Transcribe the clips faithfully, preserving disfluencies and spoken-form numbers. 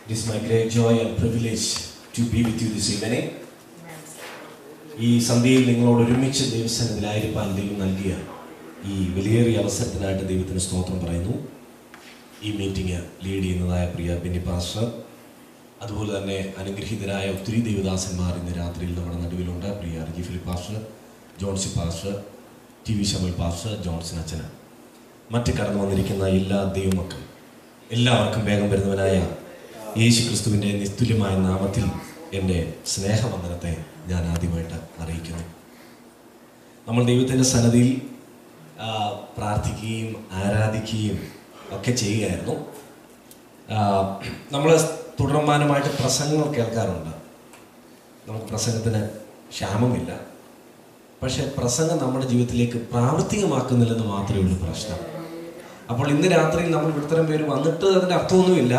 It is my great joy and privilege to be with you this evening. ഈ സന്ധ്യയിൽ നിങ്ങളോട് ഒരുമിച്ച് ദൈവസന്നിധിയിലായിരിക്കാൻ ദൈവം നൽകിയ ഈ വിലയേറിയ അവസരത്തിനായിട്ട് ദൈവത്തിന് സ്തോത്രം പറയുന്നു. ഈ മീറ്റിംഗ് ലീഡ് ചെയ്യുന്നതായ പ്രിയ ബെന്നി പാസ്റ്റർ, അതുപോലെ തന്നെ അനുഗ്രഹീതരായ ഒത്തിരി ദൈവദാസന്മാർ ഇന്ന് രാത്രിയിൽ നമ്മുടെ നടുവിലുണ്ട്. പ്രിയ Riji Philip pastor, Johnsy pastor, T V Shamal pastor, Johnson അച്ഛന്, മറ്റ് കടന്നു വന്നിരിക്കുന്ന എല്ലാ ദൈവമക്കളും എല്ലാവർക്കും വേഗം വരുന്നവനായ യേശു ക്രിസ്തുവിൻ്റെ നിസ്തുല്യമായ നാമത്തിൽ എൻ്റെ സ്നേഹവന്ദനത്തെ ഞാൻ ആദ്യമായിട്ട് അറിയിക്കുന്നു. നമ്മൾ ദൈവത്തിൻ്റെ സന്നിധിയിൽ പ്രാർത്ഥിക്കുകയും ആരാധിക്കുകയും ഒക്കെ ചെയ്യുകയായിരുന്നു. നമ്മൾ തുടർമാനമായിട്ട് പ്രസംഗങ്ങൾ കേൾക്കാറുണ്ട്. നമുക്ക് പ്രസംഗത്തിന് ക്ഷാമമില്ല. പക്ഷേ പ്രസംഗം നമ്മുടെ ജീവിതത്തിലേക്ക് പ്രാവർത്തികമാക്കുന്നില്ലെന്ന് മാത്രമേ ഉള്ളൂ പ്രശ്നം. അപ്പോൾ ഇന്ന് രാത്രിയിൽ നമ്മൾ ഇവിടുത്തെ പേര് വന്നിട്ട് അതിൻ്റെ അർത്ഥമൊന്നുമില്ല.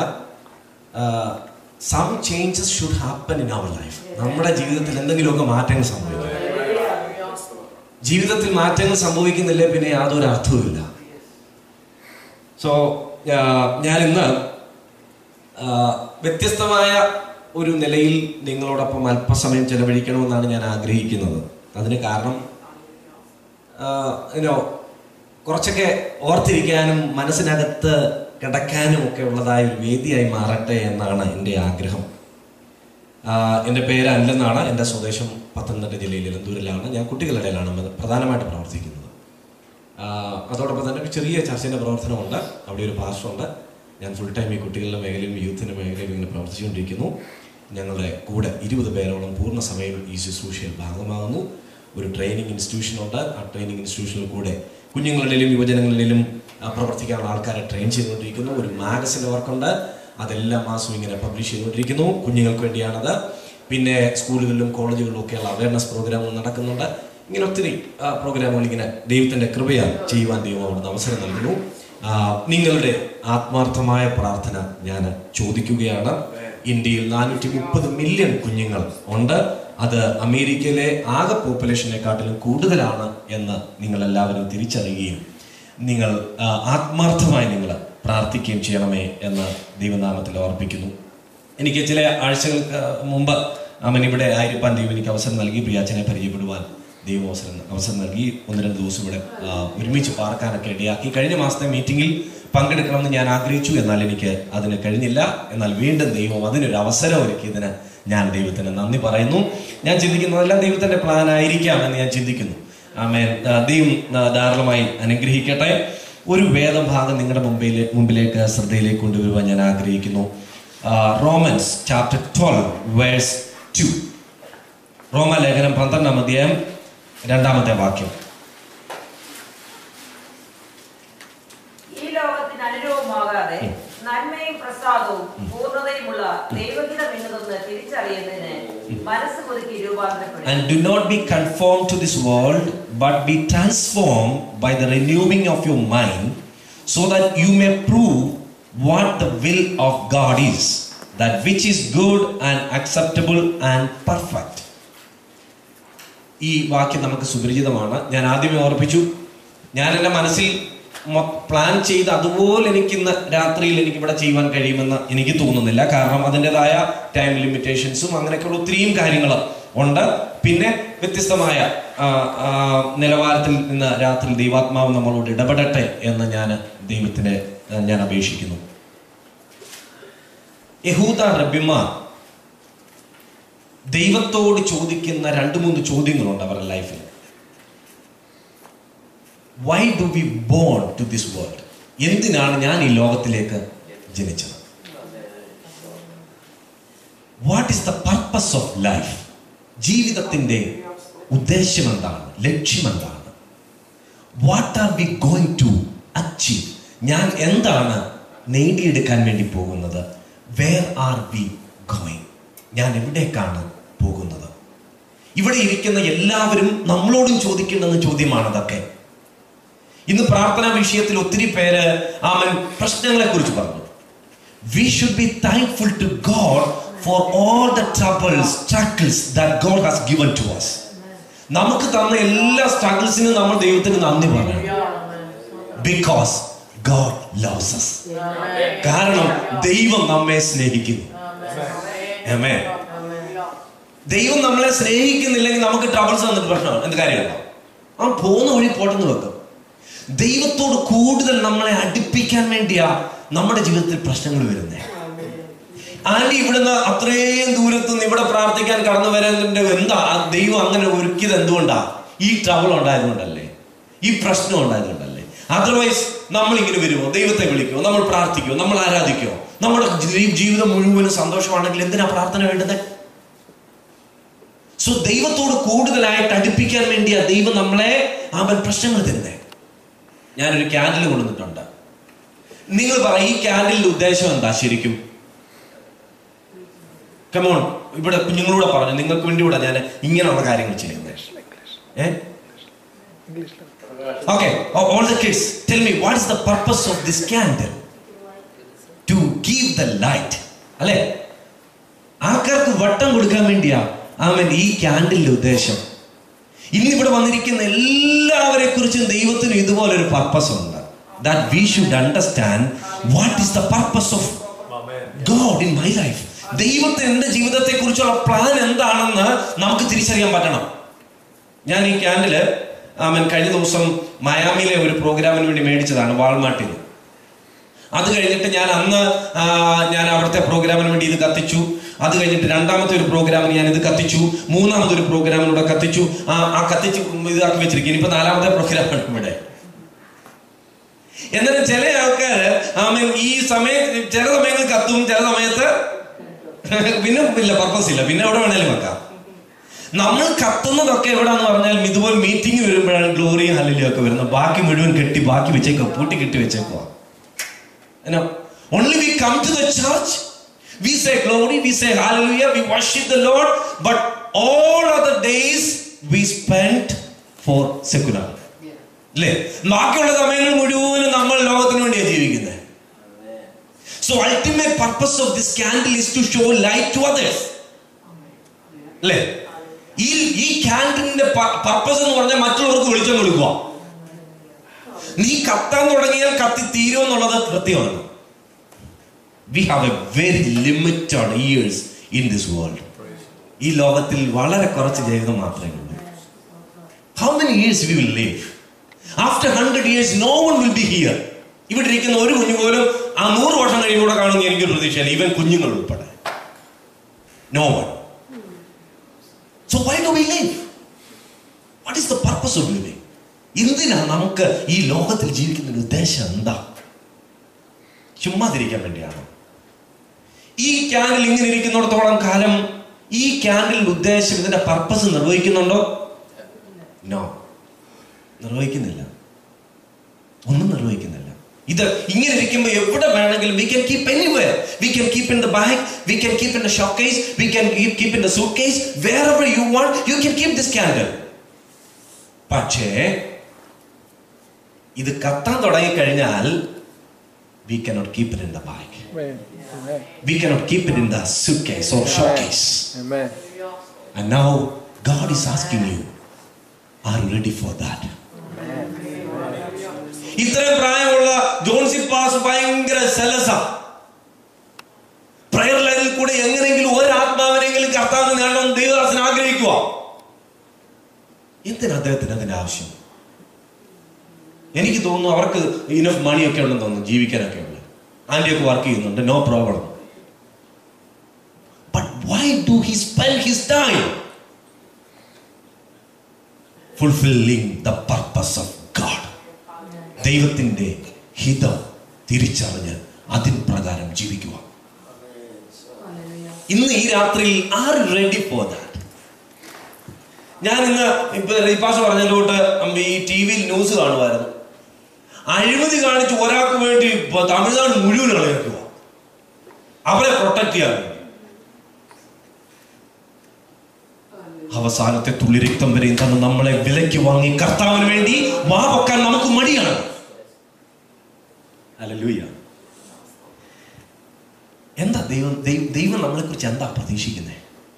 Some changes should happen in our life. നമ്മുടെ ജീവിതത്തിൽ എന്തെങ്കിലുമൊക്കെ മാറ്റങ്ങൾ സംഭവിക്കും. ജീവിതത്തിൽ മാറ്റങ്ങൾ സംഭവിക്കുന്നില്ലേ പിന്നെ യാതൊരു അർത്ഥവുമില്ല. സോ ഞാൻ ഇന്ന് വ്യത്യസ്തമായ ഒരു നിലയിൽ നിങ്ങളോടൊപ്പം അല്പസമയം ചെലവഴിക്കണമെന്നാണ് ഞാൻ ആഗ്രഹിക്കുന്നത്. അതിന് കാരണം യുനോ കുറച്ചൊക്കെ ഓർത്തിരിക്കാനും മനസ്സിനകത്ത് കിടക്കാനും ഒക്കെ ഉള്ളതായ ഒരു വേദിയായി മാറട്ടെ എന്നാണ് എൻ്റെ ആഗ്രഹം. എൻ്റെ പേര് അല്ലെന്നാണ്. എൻ്റെ സ്വദേശം പത്തനംതിട്ട ജില്ലയിൽ എലന്തൂരിലാണ്. ഞാൻ കുട്ടികളുടെ ഇടയിലാണ് പ്രധാനമായിട്ട് പ്രവർത്തിക്കുന്നത്. അതോടൊപ്പം തന്നെ ഒരു ചെറിയ ചർച്ചിൻ്റെ പ്രവർത്തനമുണ്ട്. അവിടെ ഒരു പാസ്റ്ററുണ്ട്. ഞാൻ ഫുൾ ടൈം ഈ കുട്ടികളുടെ മേഖലയും യൂത്തിൻ്റെ മേഖലയും ഇങ്ങനെ പ്രവർത്തിച്ചുകൊണ്ടിരിക്കുന്നു. ഞങ്ങളുടെ കൂടെ ഇരുപത് പേരോളം പൂർണ്ണ സമയം ഈ ശുശ്രൂഷയിൽ ഭാഗമാകുന്നു. ഒരു ട്രെയിനിങ് ഇൻസ്റ്റിറ്റ്യൂഷനുണ്ട്. ആ ട്രെയിനിങ് ഇൻസ്റ്റിറ്റ്യൂഷനിൽ കൂടെ കുഞ്ഞുങ്ങളുടെയും യുവജനങ്ങളുടെയും പ്രവർത്തിക്കാനുള്ള ആൾക്കാരെ ട്രെയിൻ ചെയ്തുകൊണ്ടിരിക്കുന്നു. ഒരു മാഗസിൻ വർക്കുണ്ട്. അതെല്ലാ മാസവും ഇങ്ങനെ പബ്ലിഷ് ചെയ്തുകൊണ്ടിരിക്കുന്നു. കുഞ്ഞുങ്ങൾക്ക് വേണ്ടിയാണത്. പിന്നെ സ്കൂളുകളിലും കോളേജുകളിലും ഒക്കെയുള്ള അവയർനെസ് പ്രോഗ്രാമുകൾ നടക്കുന്നുണ്ട്. ഇങ്ങനെ ഒത്തിരി പ്രോഗ്രാമുകൾ ഇങ്ങനെ ദൈവത്തിൻ്റെ കൃപയാൽ ചെയ്യുവാൻ ദൈവം അവിടുന്ന് അവസരം നൽകുന്നു. നിങ്ങളുടെ ആത്മാർത്ഥമായ പ്രാർത്ഥന ഞാൻ ചോദിക്കുകയാണ്. ഇന്ത്യയിൽ നാനൂറ്റി മുപ്പത് മില്യൺ കുഞ്ഞുങ്ങൾ ഉണ്ട്. അത് അമേരിക്കയിലെ ആകെ പോപ്പുലേഷനെക്കാട്ടിലും കൂടുതലാണ് എന്ന് നിങ്ങൾ എല്ലാവരും തിരിച്ചറിയുകയും നിങ്ങൾ ആത്മാർത്ഥമായി നിങ്ങൾ പ്രാർത്ഥിക്കുകയും ചെയ്യണമേ എന്ന് ദൈവനാമത്തിൽ ഓർപ്പിക്കുന്നു. എനിക്ക് ചില ആഴ്ചകൾക്ക് മുമ്പ് അവൻ ഇവിടെ ആയിരിക്കാൻ ദൈവം എനിക്ക് അവസരം നൽകി. പ്രിയാച്ചനെ പരിചയപ്പെടുവാൻ ദൈവം അവസരം അവസരം നൽകി. ഒന്ന് രണ്ട് ദിവസം ഇവിടെ ഒരുമിച്ച് പാർക്കാനൊക്കെ ഇടയാക്കി. കഴിഞ്ഞ മാസത്തെ മീറ്റിങ്ങിൽ പങ്കെടുക്കണമെന്ന് ഞാൻ ആഗ്രഹിച്ചു. എന്നാൽ എനിക്ക് അതിന് കഴിഞ്ഞില്ല. എന്നാൽ വീണ്ടും ദൈവം അതിനൊരു അവസരം ഒരുക്കിയതിന് ഞാൻ ദൈവത്തിന് നന്ദി പറയുന്നു. ഞാൻ ചിന്തിക്കുന്നതെല്ലാം ദൈവത്തിൻ്റെ പ്ലാൻ ആയിരിക്കാം എന്ന് ഞാൻ ചിന്തിക്കുന്നു. ആമേൻ. ദൈവം ധാരാളമായി അനുഗ്രഹിക്കട്ടെ. ഒരു വേദഭാഗം നിങ്ങളുടെ മുമ്പിൽ മുമ്പിലേക്ക് ശ്രദ്ധയിലേക്ക് കൊണ്ടുവരുവാൻ ഞാൻ ആഗ്രഹിക്കുന്നു. Romans chapter twelve verse two. റോമലേഖനം പന്ത്രണ്ടാം അധ്യായം രണ്ടാമത്തെ വാക്യം. ഈ ലോകത്തിന് അനുരൂപമാകാതെ നന്മയും പ്രസാദവും പൂർണ്ണതയുമുള്ള ദൈവഹിതം എന്നതൊന്ന് തിരിച്ചറിയുന്നതിന് മനസ്സ് പുതുക്കി രൂപാന്തരപ്പെടും. And do not be conformed to this world, but be transformed by the renewing of your mind, so that you may prove what the will of God is, that which is good and acceptable and perfect. ഈ വാക്യം നമുക്ക് സുപരിചിതമാണ്. ഞാൻ ആദ്യമേ ഓർപ്പിച്ചു, ഞാൻ എൻ്റെ മനസ്സിൽ plan ചെയ്ത് അതുപോലെ എനിക്ക് ഇന്ന് രാത്രിയിൽ എനിക്ക് ഇവിടെ ചെയ്യുവാൻ കഴിയുമെന്ന് എനിക്ക് തോന്നുന്നില്ല. കാരണം അതിൻ്റെതായ ടൈം ലിമിറ്റേഷൻസും അങ്ങനെയൊക്കെയുള്ള ഒത്തിരിയും കാര്യങ്ങൾ ഉണ്ട്. പിന്നെ വ്യത്യസ്തമായ നിലവാരത്തിൽ നിന്ന് രാത്രി ദൈവാത്മാവ് നമ്മളോട് ഇടപെടട്ടെ എന്ന് ഞാൻ ദൈവത്തിനെ ഞാൻ അപേക്ഷിക്കുന്നു. യഹൂദ റബ്ബിമാർ ദൈവത്തോട് ചോദിക്കുന്ന രണ്ട് മൂന്ന് ചോദ്യങ്ങളുണ്ട് അവരുടെ ലൈഫിൽ. Why do we born to this world? എന്തിനാണ് ഞാൻ ഈ ലോകത്തിലേക്ക് ജനിച്ചത്? What is the purpose of life? ജീവിതത്തിൻ്റെ ഉദ്ദേശം എന്താണ്? ലക്ഷ്യം എന്താണ്? What are we going to achieve? ഞാൻ എന്താണ് നേടിയെടുക്കാൻ വേണ്ടി പോകുന്നത്? Where are we going? ഞാൻ എവിടേക്കാണ് പോകുന്നത്? ഇവിടെ ഇരിക്കുന്ന എല്ലാവരും നമ്മളോടും ചോദിക്കേണ്ടുന്ന ചോദ്യമാണ് അതൊക്കെ. ഇന്ന് പ്രാർത്ഥനാ വിഷയത്തിൽ ഒത്തിരി പേര് ആമൻ പ്രശ്നങ്ങളെ കുറിച്ച് പറഞ്ഞു. We should be thankful to God for all the troubles, struggles that God has given to us. നമുക്ക് തന്ന എല്ലാ സ്ട്രഗിൾസിനും നമ്മൾ ദൈവത്തിന് നന്ദി പറയണം. Because God loves us. കാരണം ദൈവം നമ്മെ സ്നേഹിക്കുന്നു. ആമേൻ. ദൈവം നമ്മളെ സ്നേഹിക്കുന്നില്ലെങ്കിൽ നമുക്ക് ട്രബിൾസ് വന്നിട്ട് പ്രശ്നമാണ്. എന്ത് കാര്യമല്ല, ആ പോകുന്ന വഴി പോട്ടെന്ന് വെക്കും. ദൈവത്തോട് കൂടുതൽ നമ്മളെ അടുപ്പിക്കാൻ വേണ്ടിയാ നമ്മുടെ ജീവിതത്തിൽ പ്രശ്നങ്ങൾ വരുന്നേ. ആന്റി ഇവിടുന്ന് അത്രയും ദൂരത്ത് നിന്ന് ഇവിടെ പ്രാർത്ഥിക്കാൻ കടന്നു വരാൻ്റെ എന്താ ദൈവം അങ്ങനെ ഒരുക്കിയത്? എന്തുകൊണ്ടാ? ഈ ട്രബിൾ ഉണ്ടായതുകൊണ്ടല്ലേ, ഈ പ്രശ്നം ഉണ്ടായതുകൊണ്ടല്ലേ. അതർവൈസ് നമ്മൾ ഇങ്ങനെ വരുമോ, ദൈവത്തെ വിളിക്കുമോ, നമ്മൾ പ്രാർത്ഥിക്കുമോ, നമ്മൾ ആരാധിക്കുമോ? നമ്മുടെ ജീവിതം മുഴുവനും സന്തോഷമാണെങ്കിൽ എന്തിനാ പ്രാർത്ഥന വേണ്ടത്? സോ ദൈവത്തോട് കൂടുതലായിട്ട് അടുപ്പിക്കാൻ വേണ്ടിയാ ദൈവം നമ്മളെ അവൻ പ്രശ്നങ്ങൾ തരുന്നേ. ഞാനൊരു ക്യാൻഡിൽ കൊണ്ടുവന്നിട്ടുണ്ട്. നിങ്ങൾ പറ, ഈ ക്യാൻഡിലിന്റെ ഉദ്ദേശം എന്താ ശരിക്കും? കമോൺ, ഇവിടെ കുഞ്ഞുങ്ങളൂടെ പറഞ്ഞു, നിങ്ങൾക്ക് വേണ്ടി ഇവിടെ ഞാൻ ഇങ്ങനെയുള്ള കാര്യങ്ങൾ ചെയ്യുന്നത്. Okay, all the kids, tell me, what is the purpose of this candle? To give the light. അല്ലേ? ആൾക്കാർക്ക് വട്ടം കൊടുക്കാൻ വേണ്ടിയാ ആമേൻ ഈ ക്യാൻഡിലിന്റെ ഉദ്ദേശം. ഇന്നിവിടെ വന്നിരിക്കുന്ന എല്ലാവരെ കുറിച്ചും ദൈവത്തിന് ഇതുപോലൊരു പർപ്പസ് ഉണ്ട്. That we should understand what is the purpose of God in my life. ദൈവത്തിന് എന്റെ ജീവിതത്തെ കുറിച്ചുള്ള പ്ലാൻ എന്താണെന്ന് നമുക്ക് തിരിച്ചറിയാൻ പറ്റണം. ഞാൻ ഈ ക്യാൻഡില് ആമൻ കഴിഞ്ഞ ദിവസം മയാമിയിലെ ഒരു പ്രോഗ്രാമിന് വേണ്ടി മേടിച്ചതാണ്, വാൾമാർട്ടിൽ. അത് കഴിഞ്ഞിട്ട് ഞാൻ അന്ന് ഞാൻ അവിടുത്തെ പ്രോഗ്രാമിന് വേണ്ടി ഇത് കത്തിച്ചു. അത് കഴിഞ്ഞിട്ട് രണ്ടാമത്തെ ഒരു പ്രോഗ്രാമിന് ഞാൻ ഇത് കത്തിച്ചു. മൂന്നാമത്തെ ഒരു പ്രോഗ്രാമിലൂടെ കത്തിച്ചു. ആ ആ കത്തിച്ച് ഇതാക്കി വെച്ചിരിക്കും. ഇനിയിപ്പോ നാലാമത്തെ പ്രോഗ്രാമാണ് ഇവിടെ. എന്നാലും ചില ആൾക്കാര് ആമൻ ഈ സമയത്ത് ചില സമയങ്ങളിൽ കത്തും, ചില സമയത്ത് പിന്നെ ഇല്ല, പർപ്പസ് ഇല്ല, പിന്നെ എവിടെ വേണേലും വെക്കാം. നമ്മൾ കത്തുന്നതൊക്കെ എവിടാന്ന് പറഞ്ഞാൽ ഇതുപോലെ മീറ്റിംഗ് വരുമ്പോഴാണ് ഗ്ലോറിയും ഹല്ലേലൂയ ഒക്കെ വരുന്നത്. ബാക്കി മുഴുവൻ കെട്ടി ബാക്കി വെച്ചേക്കോ, പൂട്ടി കെട്ടി വെച്ചേക്കോ. Only we come to the church, we say glory, we say hallelujah, we worship the Lord, but all other days we spent for secular. അല്ലേ? ബാക്കിയുള്ള സമയങ്ങൾ മുഴുവനും നമ്മൾ ലോകത്തിന് വേണ്ടിയാണ് ജീവിക്കുന്നത്. So ultimate purpose of this candle is to show light to others. അല്ലേ? ഈ ഈ ക്യാൻഡിലിന്റെ പർപ്പസ് എന്ന് പറഞ്ഞാൽ മറ്റുള്ളവർക്ക് വെളിച്ചം കൊടുക്കുക. നീ കത്താൻ തുടങ്ങിയാൽ കത്തി തീരുമെന്നുള്ളത് കൃത്യമാണ്. We have a very limited years in this world. ഈ ലോകത്തിൽ വളരെ കുറച്ച് ജീവിതം മാത്രമേ ഉള്ളൂ. How many years we will live? After one hundred years no one will be here. ഇവിടെ ഇരിക്കുന്ന ഒരു കുഞ്ഞു പോലും ആ നൂറ് വർഷം കഴിയുമ്പോൾ കാണുമെന്ന് എനിക്കൊരു പ്രതീക്ഷയില്ല, ഈവൻ കുഞ്ഞുങ്ങൾ ഉൾപ്പെടെ. No one. So why do we live? What is the purpose of living? എന്തിനാ നമുക്ക് ഈ ലോകത്തിൽ ജീവിക്കുന്ന ഉദ്ദേശം എന്താ? ചുമ്മാതിരിക്കാൻ വേണ്ടിയാണോ? ഈ ക്യാൻഡിൽ ഇങ്ങനെ ഇരിക്കുന്നിടത്തോളം കാലം ഈ ക്യാൻഡിലിന്റെ ഉദ്ദേശം, ഇതിന്റെ പർപ്പസ് നിർവഹിക്കുന്നുണ്ടോ? നോ, നിർവഹിക്കുന്നില്ല. ഒന്നും നിർവഹിക്കുന്നില്ല. ഇത് ഇങ്ങനെ ഇരിക്കുമ്പോൾ എവിടെ വേണമെങ്കിലും we can keep anywhere. We can keep in the bag, we can keep in the showcase, we can keep in the suitcase, wherever you want you can keep this candle. പക്ഷേ ഇത് കത്താൻ തുടങ്ങി കഴിഞ്ഞാൽ we cannot keep it in the bag. Amen. We cannot keep it in the suitcase or showcase. Amen. And now God is asking you, are you ready for that? ഇത്രയും പ്രായമുള്ള Johnsy pass ഭയങ്കര സെലസാ. Prayer ലൈനിൽ കൂടെ എങ്ങനെയെങ്കിലും ഒരു ആത്മാവിനെങ്കിലും കർത്താവിനെ നേടണം ദൈവദാസൻ ആഗ്രഹിക്കുക. എന്തിനാ അദ്ദേഹത്തിന് അതിന്റെ ആവശ്യം? എനിക്ക് തോന്നുന്നു അവർക്ക് ഇനഫ് മണിയൊക്കെ ഉണ്ടെന്ന് തോന്നുന്നു, ജീവിക്കാനൊക്കെ ഉണ്ട്. ആന്റിയൊക്കെ വർക്ക് ചെയ്യുന്നുണ്ട്, no problem. But why do he spend his time fulfilling the purpose of God? ദൈവത്തിന്റെ ഹിതം തിരിച്ചറിഞ്ഞ് അതിന് പ്രകാരം ജീവിക്കുക. ഇന്ന് ഈ രാത്രിയിൽ ആർ റെഡി ഫോർ ദാറ്റ്? ഞാൻ ഇന്ന് ഇപ്പൊ റീപാഷ പറഞ്ഞതിലോട്ട് ഈ ടി വിയിൽ ന്യൂസ് കാണുമായിരുന്നു. അഴിമതി കാണിച്ച് ഒരാൾക്ക് വേണ്ടി തമിഴ്നാട് മുഴുവൻ കളിയാക്കുക, അവരെ പ്രൊട്ടക്ട് ചെയ്യാൻ വേണ്ടി. അവസാനത്തെ തുള്ളി രക്തം വരെയും തന്നെ നമ്മളെ വിലയ്ക്ക് വാങ്ങി കർത്താവിന് വേണ്ടി വാ വെക്കാൻ നമുക്ക് മടിയാണ്. ഹല്ലേലൂയ. എന്താ ദൈവം ദൈവം നമ്മളെ കുറിച്ച് എന്താ പ്രതീക്ഷിക്കുന്നത്?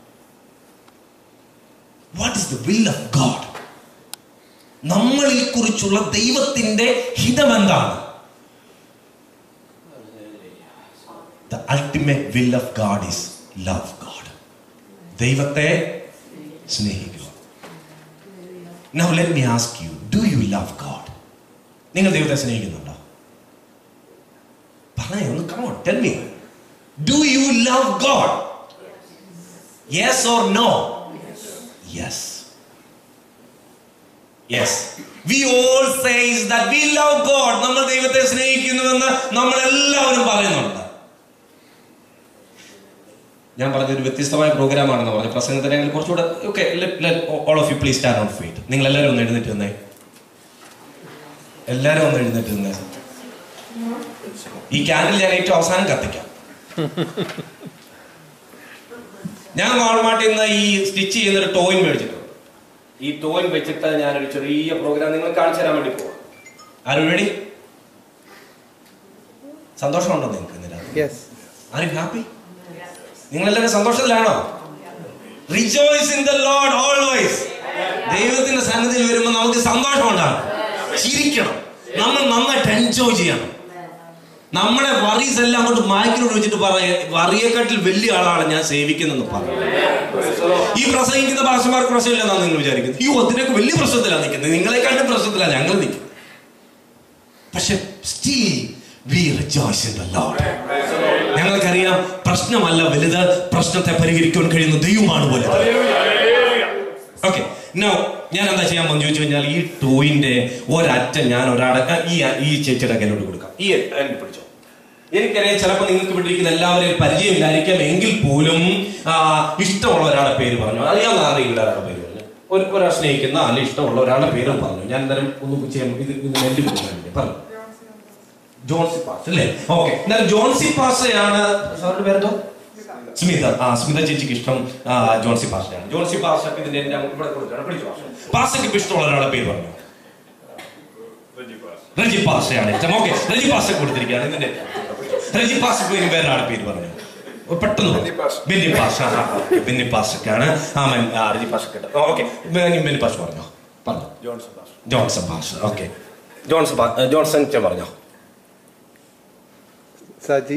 What is the will of God? നമ്മളെ കുറിച്ചുള്ള ദൈവത്തിന്റെ ഹിതം എന്താണ്? The ultimate will of God is love God. ദൈവത്തെ സ്നേഹിക്കുക. Now let me ask you, do you love God? നിങ്ങൾ ദൈവത്തെ സ്നേഹിക്കുന്നുണ്ടോ? പറയൂ, ഒന്ന് come on, tell me. Do you love God? Yes or no? Yes. Yes. We all says that we love God. നമ്മൾ ദൈവത്തെ സ്നേഹിക്കുന്നുവെന്ന് നമ്മൾ എല്ലാവരും പറയുന്നുണ്ട്. ഞാൻ പറഞ്ഞൊരു വ്യത്യസ്തമായ പ്രോഗ്രാം ആണെന്ന് പറഞ്ഞു പ്രസംഗത്തിന് കുറച്ചുകൂടെ. Okay, all of you please stand on feet. നിങ്ങൾ എല്ലാവരും ഒന്ന് എഴുന്നേറ്റ് നിന്നേ. എല്ലാവരും ഒന്ന് എഴുന്നേറ്റ് നിന്നേ. ഈ ക്യാൻഡിൽ ഞാൻ ഏറ്റവും അവസാനം കത്തിക്കാം. ഞാൻ വാൾമാർട്ടിൽ നിന്ന് ഈ സ്റ്റിച്ച് ചെയ്യുന്നൊരു ടോയിൻ മേടിച്ചിട്ടുണ്ട്. ഈ ടോയിൻ വെച്ചിട്ട് ഞാനൊരു ചെറിയ പ്രോഗ്രാം നിങ്ങൾ കാണിച്ചു തരാൻ വേണ്ടി പോവാം. ആരും റെഡി? സന്തോഷമുണ്ടോ നിങ്ങൾക്ക്? Are you happy? നിങ്ങളെല്ലാവരും സന്തോഷത്തിലാണോ? Rejoice in the Lord always. ദൈവത്തിന്റെ സന്നിധിയിൽ വരുമ്പോൾ നമുക്ക് സന്തോഷം ഉണ്ടാകും, ചിരിക്കണം, നമ്മൾ നന്നായിട്ട് എൻജോയ് ചെയ്യണം. നമ്മുടെ വറീസ് എല്ലാം അങ്ങോട്ട് മായ്ക്കിനോട് വെച്ചിട്ട് പറയ, വറിയെക്കാട്ടിൽ വലിയ ആളാണ് ഞാൻ സേവിക്കുന്നതെന്ന് പറയും. ഈ പ്രസംഗിക്കുന്ന ഭാഷമാർക്ക് പ്രശ്നമില്ലെന്നാണ് നിങ്ങൾ വിചാരിക്കുന്നത്. ഈ ഒത്തിനൊക്കെ വലിയ പ്രശ്നത്തിലാണ് നിൽക്കുന്നത്. നിങ്ങളെക്കാട്ടും പ്രശ്നത്തിലാണ് ഞങ്ങൾ നിൽക്കുന്നത്. പക്ഷെ still we rejoice in the Lord. ഞങ്ങൾക്കറിയാം പ്രശ്നമല്ല വലുത്, പ്രശ്നത്തെ പരിഹരിക്കാൻ കഴിയുന്ന ദൈവമാണ് വലുത്. ഓക്കെ, നൗ ഞാൻ എന്താ ചെയ്യാൻ പോകുന്ന ചോദിച്ചു കഴിഞ്ഞാൽ, ഈ ടോയിന്റെ ഒരറ്റം ഞാൻ ഒരാളെ ഈ ഈ ചേച്ചിയുടെ കയ്യിലോട്ട് കൊടുക്കാം. ഈ എന്നെ പിടിച്ചോ. എനിക്കറിയാം ചിലപ്പോൾ നിങ്ങൾക്ക് വിട്ടിരിക്കുന്ന എല്ലാവരെയും പരിചയമില്ലായിരിക്കാം, എങ്കിൽ പോലും ഇഷ്ടമുള്ള ഒരാളുടെ പേര് പറഞ്ഞു. അറിയാവുന്ന അറിയില്ല ഒരാളുടെ പേര് പറഞ്ഞു. ഒരു ഒരാൾ സ്നേഹിക്കുന്ന അല്ലെങ്കിൽ ഇഷ്ടമുള്ള ഒരാളുടെ പേരും പറഞ്ഞു. ഞാൻ എന്തായാലും ഒന്ന് ചെയ്യാൻ ഇത് ഇത് നെല്ല് കൊടുക്കാൻ പറഞ്ഞു. ജോൺസി പാസ് അല്ലേ? ഓക്കെ, എന്നാലും ജോൺസി പാസയാണ് സാറിന്റെ പേരെന്തോ? സ്മിത. ആ, സ്മിത ചേച്ചിക്ക് ഇഷ്ടം ജോൺസി പാസയാണ്. ജോൺസി പാസ ഇതിന്റെ ഇവിടെ കൊടുക്കണം. പിടിച്ചു പാസയ്ക്ക് ഇപ്പൊ ഇഷ്ടമുള്ള ഒരാളുടെ പേര് പറഞ്ഞു. റജി പാസയാണ് ഇഷ്ടം. ഓക്കെ, റജി പാസ കൊടുത്തിരിക്കുകയാണ്. ഇതിന്റെ റജി പാസക്ക് ഇനി വേറെ ആളുടെ പേര് പറഞ്ഞു. പെട്ടെന്ന് ബെന്നി പാസ. ബെന്നി പാസക്കാണ്. ആ, റജി പാസ കേട്ടോ. ഓക്കെ, ബെന്നി പാസ പറഞ്ഞോ. പറഞ്ഞു ജോൺസൺ പാസ. ഓക്കെ, ജോൺസൺ ജോൺസൺ പറഞ്ഞോ. സജി.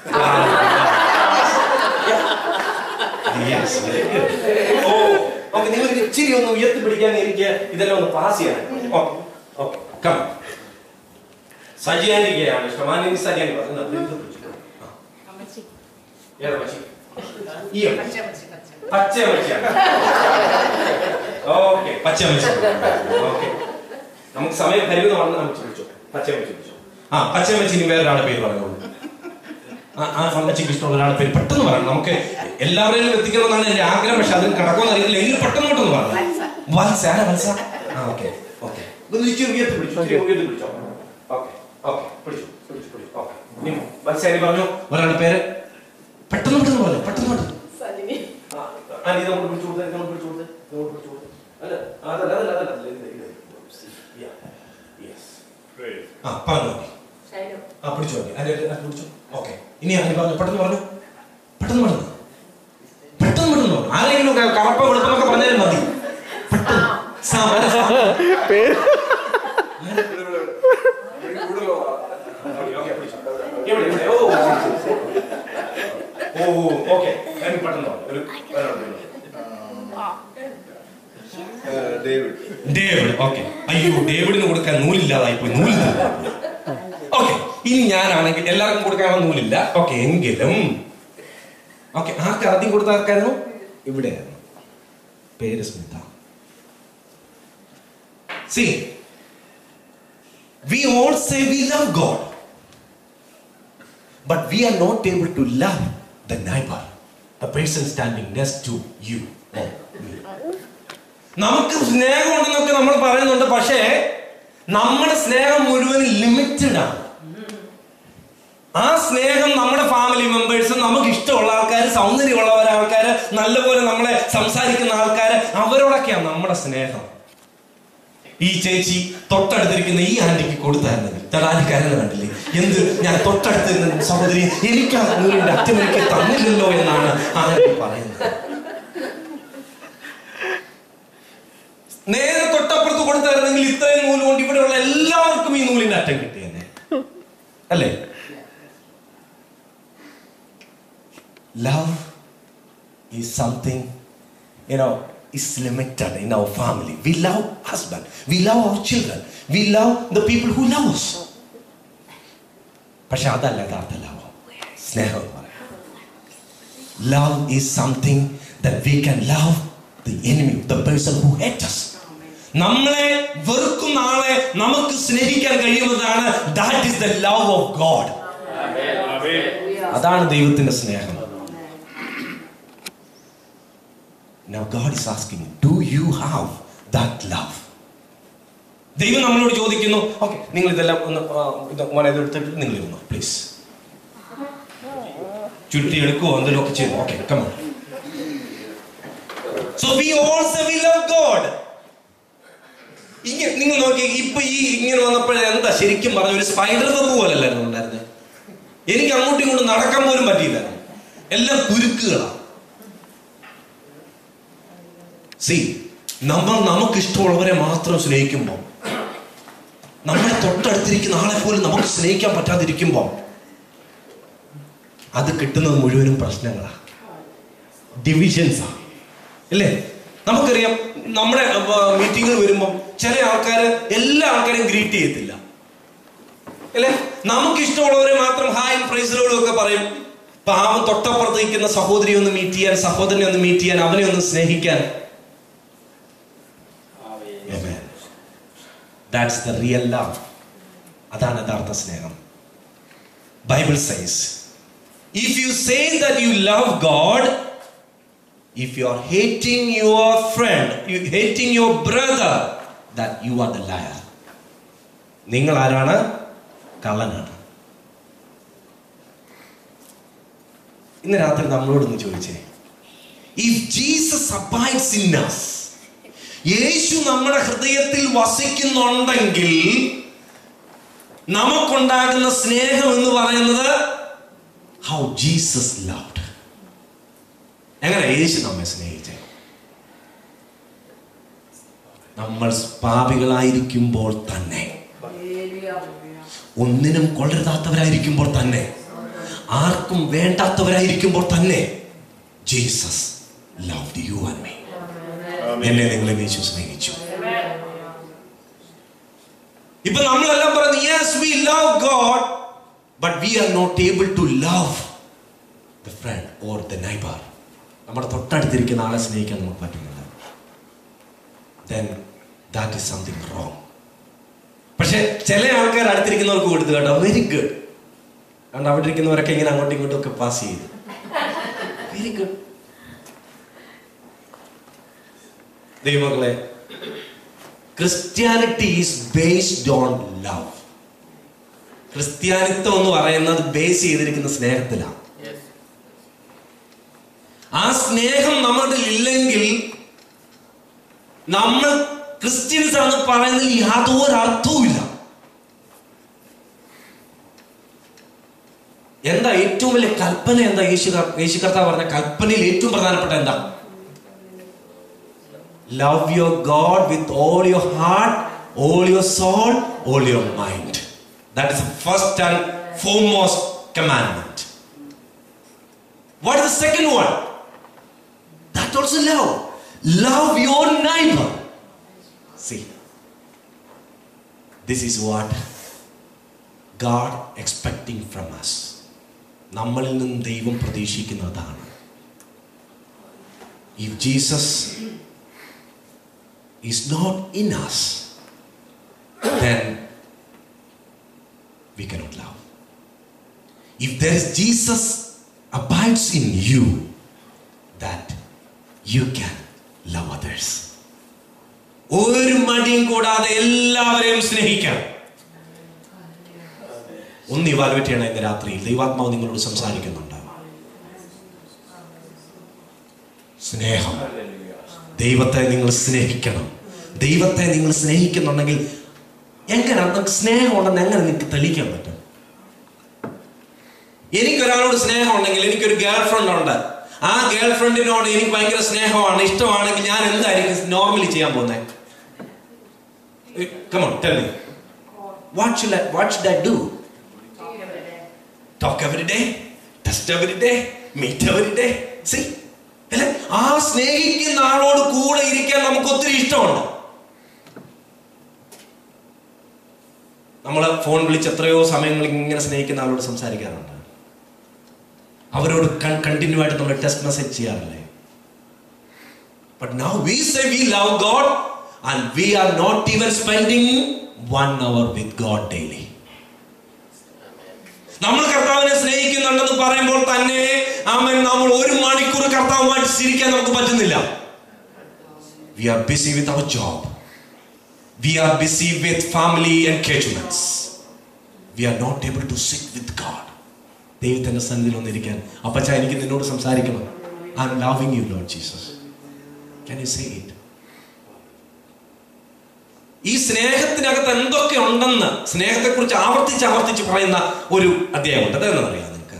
നിങ്ങൾ ഇച്ചിരി ഒന്ന് ഉയർത്തി പിടിക്കാൻ എനിക്ക് ഇതെല്ലാം ഒന്ന് പാസ് ചെയ്യണം. സജിയാനിക്കയാണ് ഇഷ്ടം. സജിയാനി പച്ചമച്ചിയാണ്. ഓക്കെ, പച്ചമച്ചി. ഓക്കെ, നമുക്ക് സമയം പരിമിതമാണെന്ന് നമുക്ക് വിളിച്ചോ. പച്ചമച്ചി വിളിച്ചോ. ആ, പച്ചമച്ചിന് വേറൊരാളുടെ പേര് പറഞ്ഞോളൂ. ആ അമ്മച്ചിക്ക് ഇഷ്ടമുള്ള ഒരാളുടെ പേര് പെട്ടെന്ന് പറയണം. നമുക്ക് എല്ലാവരെയും എത്തിക്കണമെന്നാണ് എന്റെ ആഗ്രഹം. പക്ഷെ അതിന് കിടക്കുമെന്ന് അറിയില്ല. എങ്കിലും പെട്ടെന്ന് പെട്ടെന്ന് പറഞ്ഞു. വത്സ. വത്സ. ആ, ഓക്കെ ഓക്കെ. ഉയർത്തി പിടിച്ചോ. ഉയർത്തി പിടിച്ചോ. ഓക്കെ ഓക്കെ, പിടിച്ചു പിടിച്ചു പിടിച്ചു. ഓക്കെ, വത്സാരി പറഞ്ഞു ഒരാളുടെ പേര്. പെട്ടെന്ന് പെട്ടെന്ന് പറഞ്ഞു. പെട്ടെന്ന് പെട്ടെന്ന്. അനി നമ്മൾ പിടിച്ചു കൊടുത്തേ. നമ്മൾ പിടിച്ചു കൊടുത്തേ. നമ്മൾ പിടിച്ചു കൊടുത്തേ. അല്ല, അതല്ല അതല്ല അതല്ല. ആ, പറഞ്ഞു. ആ, പിടിച്ചു നോക്കി. അതിന്റെ പിടിച്ചു. ഓക്കെ, ഇനി അനി പറഞ്ഞു. പെട്ടെന്ന് പറഞ്ഞു. പെട്ടെന്ന് പറഞ്ഞു. പെട്ടെന്ന് പെട്ടെന്ന് പറഞ്ഞു. ആരെങ്കിലും കറപ്പ വെളുപ്പൊക്കെ പറഞ്ഞാലും മതി. പെട്ടെന്ന്. ഓ, ഓക്കെ, പെട്ടെന്ന് ഡേവിഡ്. ഓക്കെ, അയ്യോ, ഡേവിഡിന് കൊടുക്കാൻ നൂലില്ലാതായി പോയി. നൂലില്ല. ഓക്കെ, ഇനി ഞാനാണെങ്കിൽ എല്ലാവർക്കും കൊടുക്കാനുള്ള നൂലില്ല. ഓക്കെ, എങ്കിലും ഓക്കെ, ആർക്ക് ആദ്യം കൊടുത്ത ആർക്കായിരുന്നു? ഇവിടെയായിരുന്നു. പേര് Smitha. See, we all say we love God, but we are not able to love the neighbor, the person standing next to you or me. നമുക്ക് സ്നേഹമുണ്ടെന്നൊക്കെ നമ്മൾ പറയുന്നുണ്ട്, പക്ഷേ നമ്മുടെ സ്നേഹം മുഴുവൻ ലിമിറ്റഡ് ആണ്. ആ സ്നേഹം നമ്മുടെ ഫാമിലി മെമ്പേഴ്സ്, നമുക്ക് ഇഷ്ടമുള്ള ആൾക്കാർ, സൗന്ദര്യമുള്ള ആൾക്കാർ, നല്ലപോലെ നമ്മളെ സംസാരിക്കുന്ന ആൾക്കാർ, അവരോടൊക്കെയാണ് നമ്മുടെ സ്നേഹം. ഈ ചേച്ചി തൊട്ടടുത്തിരിക്കുന്ന ഈ ആന്റിക്ക് കൊടുത്തായിരുന്നെങ്കിൽ, തടാലിക്കാരെന്ന് കണ്ടില്ലേ എന്ത്, ഞാൻ തൊട്ടടുത്തിരുന്ന സഹോദരി എനിക്ക് ആ നൂലിന്റെ അറ്റം എനിക്ക് തന്നില്ലല്ലോ എന്നാണ് ആന്റി പറയുന്നത്. നേരെ തൊട്ടപ്പുറത്ത് കൊടുത്തായിരുന്നെങ്കിൽ ഇത്രയും നൂല് കൊണ്ട് ഇവിടെയുള്ള എല്ലാവർക്കും ഈ നൂലിന്റെ അറ്റം കിട്ടിയെന്നെ, അല്ലേ? Love is something, you know, is limited in our family. We love husband, we love our children, we love the people who love us. പക്ഷെ അതല്ല യഥാർത്ഥ ലവ്. സ്നേഹം എന്ന് പറയാം. Love is something that we can love the enemy, the person who hates us. നമ്മളെ വെറുക്കുന്ന ആളെ നമുക്ക് സ്നേഹിക്കാൻ കഴിയുന്നതാണ്. That is the love of God. അതാണ് ദൈവത്തിന്റെ സ്നേഹം. Now God is asking, do you have that love? ദൈവം നമ്മളോട് ചോദിക്കുന്നു, ഓക്കെ, നിങ്ങൾ ഇതെല്ലാം ഒന്ന് എടുത്തിട്ട് നിങ്ങൾ ഇരുന്നോ പ്ലീസ്. ചുരുട്ടി എടുക്കുവോ എന്തെങ്കിലുമൊക്കെ ചെയ്തു. Okay, come on. So we also will love God. ഇങ്ങനെ നിങ്ങൾ നോക്കി, ഇപ്പൊ ഈ ഇങ്ങനെ വന്നപ്പോഴേ എന്താ ശരിക്കും പറഞ്ഞ ഒരു സ്പൈഡർ വെബ് പോലല്ലായിരുന്നു ഉണ്ടായിരുന്നത്. എനിക്ക് അങ്ങോട്ടും ഇങ്ങോട്ടും നടക്കാൻ പോലും പറ്റിയില്ലായിരുന്നു. എല്ലാം കുരുക്കുകളാണ്. സി, നമ്മൾ നമുക്ക് ഇഷ്ടമുള്ളവരെ മാത്രം സ്നേഹിക്കുമ്പോൾ, നമ്മളെ തൊട്ടടുത്തിരിക്കുന്ന ആളെ പോലും നമുക്ക് സ്നേഹിക്കാൻ പറ്റാതിരിക്കുമ്പോൾ, അത് കിട്ടുന്നത് മുഴുവനും പ്രശ്നങ്ങളാണ്, ഡിവിഷൻസാ അല്ലേ? നമുക്കറിയാം, നമ്മുടെ മീറ്റിങ്ങിൽ വരുമ്പോൾ ചില ആൾക്കാർ എല്ലാ ആൾക്കാരെയും ഗ്രീറ്റ് ചെയ്യത്തില്ല അല്ലേ? നമുക്ക് ഇഷ്ടമുള്ളവരെ മാത്രം ഹായും പ്രൈസിലോടും ഒക്കെ പറയും. പാവം തൊട്ടപ്പുറത്ത് നിൽക്കുന്ന സഹോദരിയെ ഒന്ന് മീറ്റ് ചെയ്യാൻ, സഹോദരനെ ഒന്ന് മീറ്റ് ചെയ്യാൻ, അവനെ ഒന്ന് സ്നേഹിക്കാൻ. That's the real love. അതാണ് യഥാർത്ഥ സ്നേഹം. Bible says, if you say that you love God, if you are hating your friend, you hating your brother, that you are the liar. നിങ്ങൾ ആരാണ്? കള്ളനാണ്. ഇന്ന് രാത്രി നമ്മളോടൊന്ന് ചോദിച്ചേ, if Jesus abides in us, യേശു നമ്മുടെ ഹൃദയത്തിൽ വസിക്കുന്നുണ്ടെങ്കിൽ നമുക്കുണ്ടാകുന്ന സ്നേഹം എന്ന് പറയുന്നത് how Jesus loved. എങ്ങനെ യേശു നമ്മെ സ്നേഹിച്ചേ? നമ്മൾ പാപികളായിരിക്കുമ്പോൾ തന്നെ, ഒന്നിനും കൊള്ളരുതാത്തവരായിരിക്കുമ്പോൾ തന്നെ, ആർക്കും വേണ്ടാത്തവരായിരിക്കുമ്പോൾ തന്നെ, Jesus loved you and me. എന്നെ നിങ്ങളെ യേശു സ്നേഹിച്ചു. ഇപ്പൊ നമ്മളെല്ലാം പറയുന്നു, yes we love God, but we are not able to love the friend or the neighbor. നമ്മുടെ തൊട്ടടുത്തിരിക്കുന്ന ആളെ സ്നേഹിക്കാൻ നമുക്ക് പറ്റുന്നില്ല. Then that is something wrong. പക്ഷെ ചില ആൾക്കാർ അടുത്തിരിക്കുന്നവർക്ക് കൊടുത്തു കേട്ടോ, വെരി ഗുഡ്. കാരണം അവിടെ ഇരിക്കുന്നവരൊക്കെ ഇങ്ങനെ അങ്ങോട്ടും ഇങ്ങോട്ടും ഒക്കെ പാസ് ചെയ്തു. Very good. ദൈവമക്കളെ, Christianity is based on love. ക്രിസ്ത്യാനിത്വം എന്ന് പറയുന്നത് ബേസ് ചെയ്തിരിക്കുന്ന സ്നേഹത്തിലാണ്. ആ സ്നേഹം നമ്മുടെ ഇല്ലെങ്കിൽ നമ്മൾ ക്രിസ്ത്യൻസ് ആണ് പറയുന്നതിൽ യാതൊരു അർത്ഥവുമില്ല. എന്താ ഏറ്റവും വലിയ കൽപ്പന? എന്താ യേശു യേശു കർത്താവ് പറഞ്ഞ കൽപ്പനയിൽ ഏറ്റവും പ്രധാനപ്പെട്ട എന്താ? Love your God with all your heart, all your soul, all your mind. That is the first and foremost commandment. What is the second one? That also love. Love your neighbor. See, this is what God expecting from us. നമ്മളിൽ നിന്ന് ദൈവം പ്രതീക്ഷിക്കുന്നതാണ്. If Jesus is not in us, then we cannot love. If there is Jesus abides in you, that you can love others. ഒരു മടിയും കൂടാതെ എല്ലാവരെയും സ്നേഹിക്കാം. ഒന്ന് evaluate ചെയ്യണം. ഇന്ന് രാത്രിയിൽ ദൈവാത്മാവ് നിങ്ങളോട് സംസാരിക്കുന്നുണ്ട്. സ്നേഹം. ദൈവത്തെ നിങ്ങൾ സ്നേഹിക്കണം. ദൈവത്തെ നിങ്ങൾ സ്നേഹിക്കുന്നുണ്ടെങ്കിൽ എങ്ങനെ നമുക്ക് സ്നേഹം ഉണ്ടെന്ന് എങ്ങനെ നിങ്ങൾക്ക് തെളിയിക്കാൻ പറ്റും? എനിക്കൊരാളോട് സ്നേഹം ഉണ്ടെങ്കിൽ, എനിക്കൊരു ഗേൾ ഫ്രണ്ട് ഉണ്ട്, ആ ഗേൾ ഫ്രണ്ടിനോട് എനിക്ക് ഭയങ്കര സ്നേഹമാണ്, ഇഷ്ടമാണെങ്കിൽ ഞാൻ എന്തായിരിക്കും നോർമലി ചെയ്യാൻ പോകുന്നത്? Come on, tell me. What should I, what should I do? Talk every day, test every day, meet every day. See, അല്ലെ? ആ സ്നേഹിക്കുന്ന ആളോട് കൂടെ ഇരിക്കാൻ നമുക്ക് ഒത്തിരി ഇഷ്ടമുണ്ട്. നമ്മള് ഫോൺ വിളിച്ച് എത്രയോ സമയങ്ങൾ ഇങ്ങനെ സ്നേഹിക്കുന്ന ആളോട് സംസാരിക്കാറുണ്ട്. അവരോട് കണ്ടിന്യൂ ആയിട്ട് നമ്മൾ ടെക്സ്റ്റ് മെസ്സേജ് ചെയ്യാറില്ലേ? But now we say we love God and we are not even spending one hour with God daily. നമ്മൾ കർത്താവിനെ സ്നേഹിക്കുന്നുണ്ടെന്ന് പറയുമ്പോൾ തന്നെ ആമേൻ നമ്മൾ ഒരു മണിക്കൂർ കർത്താവുമായിട്ട് ചിരിക്കാൻ നമുക്ക് പറ്റുന്നില്ല. We are busy with our job. We are busy with family engagements. We are not able to sit with God. ദൈവത്തിന്റെ സന്നിധിയിൽ ഒന്നിരിക്കാൻ. അപ്പച്ചാ എനിക്ക് നിന്നോട് സംസാരിക്കണം. I am loving you, Lord Jesus. Can you say it? ഈ സ്നേഹത്തിനകത്ത് എന്തൊക്കെ ഉണ്ടെന്ന് സ്നേഹത്തെക്കുറിച്ച് ആവർത്തിച്ച് ആവർത്തിച്ച് പറയുന്ന ഒരു അധ്യായമുണ്ട്. അതെന്ന് അറിയാം നിങ്ങൾക്ക്?